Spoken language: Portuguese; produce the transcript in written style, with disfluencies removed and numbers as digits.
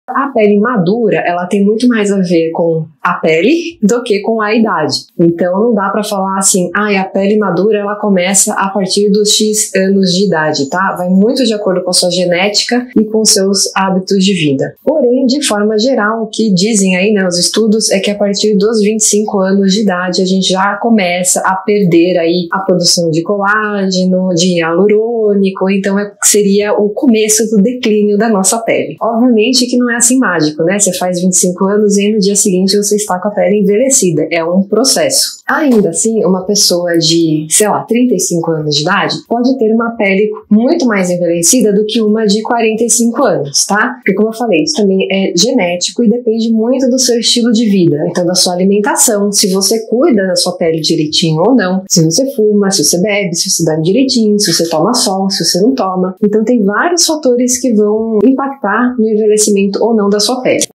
A pele madura, ela tem muito mais a ver com a pele do que com a idade. Então não dá pra falar assim, a pele madura ela começa a partir dos X anos de idade, tá? Vai muito de acordo com a sua genética e com seus hábitos de vida. Porém, de forma geral, o que dizem aí, né, os estudos, é que a partir dos 25 anos de idade a gente já começa a perder aí a produção de colágeno, de hialurônico, então seria o começo do declínio da nossa pele. Obviamente que não é assim mágico, né? Você faz 25 anos e no dia seguinte você está com a pele envelhecida, é um processo. Ainda assim, uma pessoa de, 35 anos de idade pode ter uma pele muito mais envelhecida do que uma de 45 anos, tá? Porque como eu falei, isso também é genético e depende muito do seu estilo de vida, então da sua alimentação, se você cuida da sua pele direitinho ou não, se você fuma, se você bebe, se você dorme direitinho, se você toma sol, se você não toma. Então tem vários fatores que vão impactar no envelhecimento ou não da sua pele.